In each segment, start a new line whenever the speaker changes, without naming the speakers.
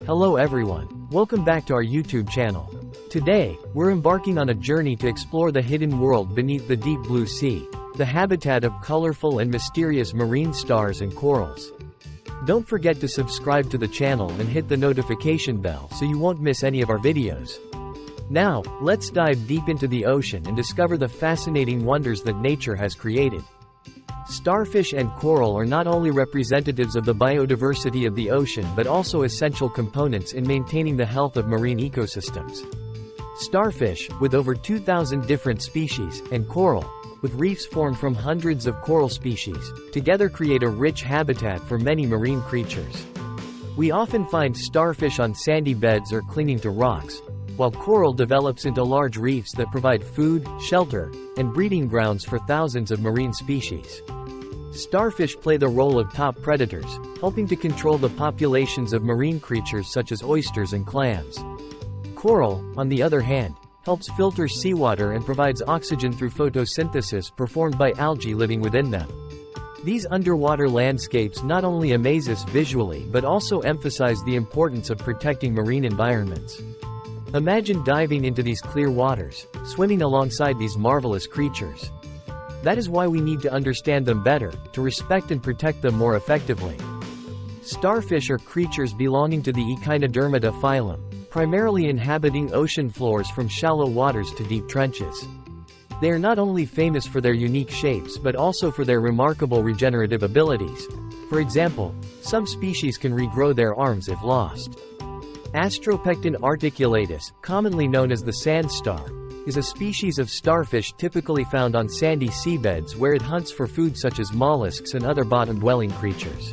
Hello everyone, welcome back to our YouTube channel. Today, we're embarking on a journey to explore the hidden world beneath the deep blue sea, the habitat of colorful and mysterious marine stars and corals. Don't forget to subscribe to the channel and hit the notification bell so you won't miss any of our videos. Now, let's dive deep into the ocean and discover the fascinating wonders that nature has created. Starfish and coral are not only representatives of the biodiversity of the ocean but also essential components in maintaining the health of marine ecosystems. Starfish, with over 2,000 different species, and coral, with reefs formed from hundreds of coral species, together create a rich habitat for many marine creatures. We often find starfish on sandy beds or clinging to rocks, while coral develops into large reefs that provide food, shelter, and breeding grounds for thousands of marine species. Starfish play the role of top predators, helping to control the populations of marine creatures such as oysters and clams. Coral, on the other hand, helps filter seawater and provides oxygen through photosynthesis performed by algae living within them. These underwater landscapes not only amaze us visually but also emphasize the importance of protecting marine environments. Imagine diving into these clear waters, swimming alongside these marvelous creatures. That is why we need to understand them better, to respect and protect them more effectively. Starfish are creatures belonging to the Echinodermata phylum, primarily inhabiting ocean floors from shallow waters to deep trenches. They are not only famous for their unique shapes but also for their remarkable regenerative abilities. For example, some species can regrow their arms if lost. Astropecten articulatus, commonly known as the sand star, is a species of starfish typically found on sandy seabeds where it hunts for food such as mollusks and other bottom-dwelling creatures.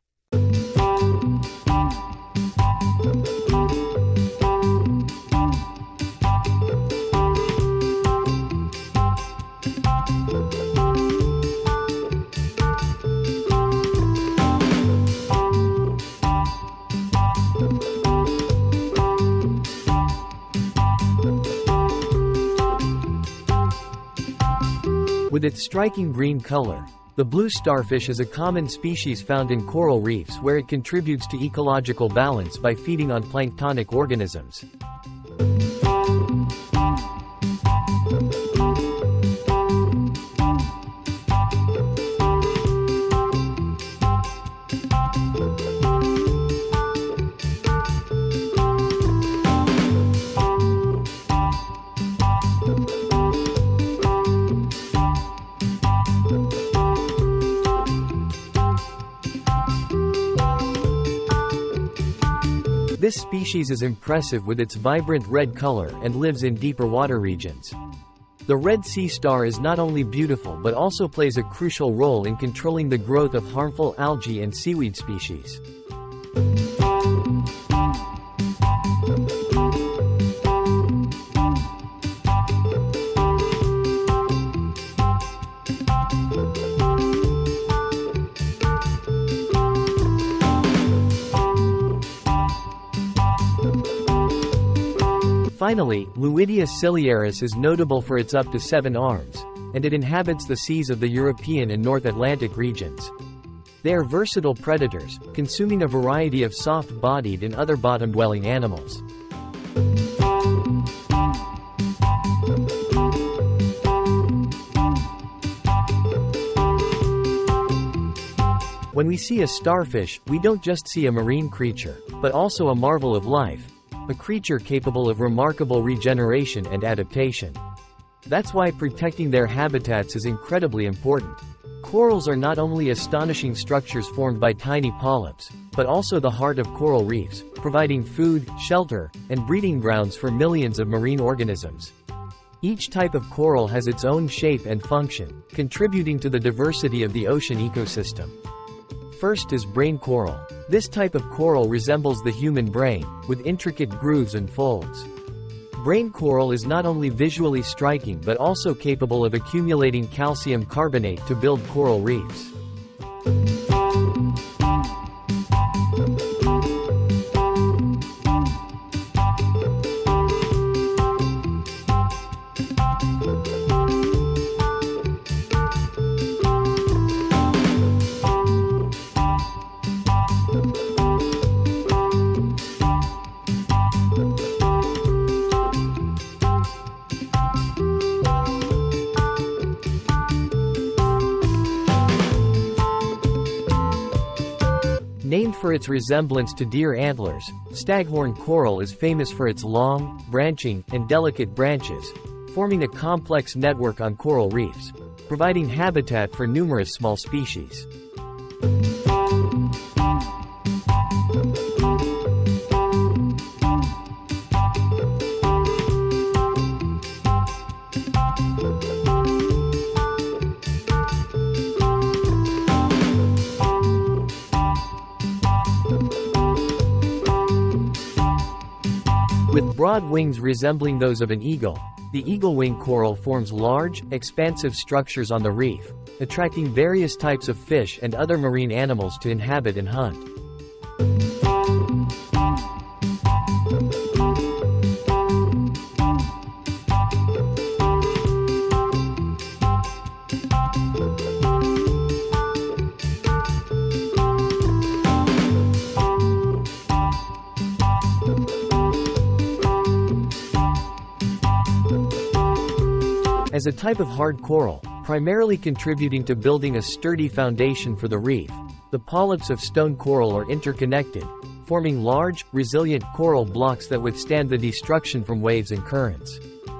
With its striking green color, the blue starfish is a common species found in coral reefs where it contributes to ecological balance by feeding on planktonic organisms. This species is impressive with its vibrant red color and lives in deeper water regions. The red sea star is not only beautiful but also plays a crucial role in controlling the growth of harmful algae and seaweed species. Finally, Luidia ciliaris is notable for its up to 7 arms, and it inhabits the seas of the European and North Atlantic regions. They are versatile predators, consuming a variety of soft-bodied and other bottom-dwelling animals. When we see a starfish, we don't just see a marine creature, but also a marvel of life. A creature capable of remarkable regeneration and adaptation. That's why protecting their habitats is incredibly important. Corals are not only astonishing structures formed by tiny polyps, but also the heart of coral reefs, providing food, shelter, and breeding grounds for millions of marine organisms. Each type of coral has its own shape and function, contributing to the diversity of the ocean ecosystem. First is brain coral. This type of coral resembles the human brain, with intricate grooves and folds. Brain coral is not only visually striking but also capable of accumulating calcium carbonate to build coral reefs. for its resemblance to deer antlers, staghorn coral is famous for its long, branching, and delicate branches, forming a complex network on coral reefs, providing habitat for numerous small species. With broad wings resembling those of an eagle, the eagle-wing coral forms large, expansive structures on the reef, attracting various types of fish and other marine animals to inhabit and hunt. As a type of hard coral, primarily contributing to building a sturdy foundation for the reef, the polyps of stone coral are interconnected, forming large, resilient coral blocks that withstand the destruction from waves and currents.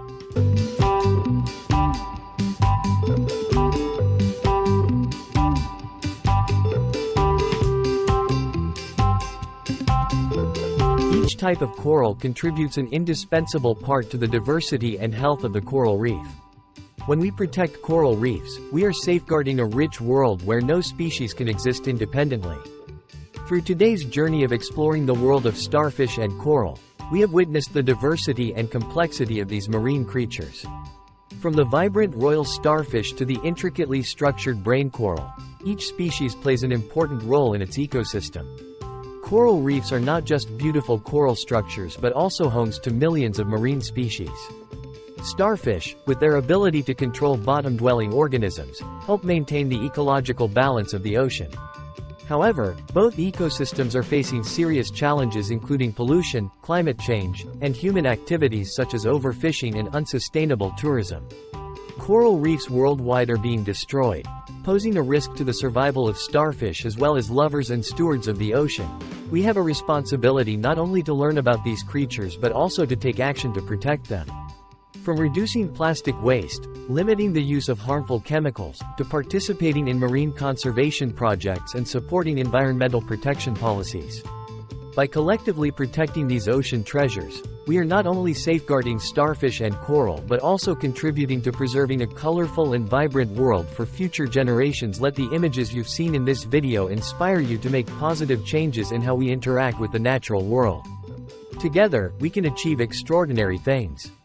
Each type of coral contributes an indispensable part to the diversity and health of the coral reef. When we protect coral reefs, we are safeguarding a rich world where no species can exist independently. Through today's journey of exploring the world of starfish and coral, we have witnessed the diversity and complexity of these marine creatures. From the vibrant royal starfish to the intricately structured brain coral, each species plays an important role in its ecosystem. Coral reefs are not just beautiful coral structures but also homes to millions of marine species. Starfish, with their ability to control bottom-dwelling organisms, help maintain the ecological balance of the ocean. However, both ecosystems are facing serious challenges including pollution, climate change, and human activities such as overfishing and unsustainable tourism. Coral reefs worldwide are being destroyed, posing a risk to the survival of starfish as well as lovers and stewards of the ocean. We have a responsibility not only to learn about these creatures but also to take action to protect them. From reducing plastic waste, limiting the use of harmful chemicals, to participating in marine conservation projects and supporting environmental protection policies. By collectively protecting these ocean treasures, we are not only safeguarding starfish and coral but also contributing to preserving a colorful and vibrant world for future generations. Let the images you've seen in this video inspire you to make positive changes in how we interact with the natural world. Together, we can achieve extraordinary things.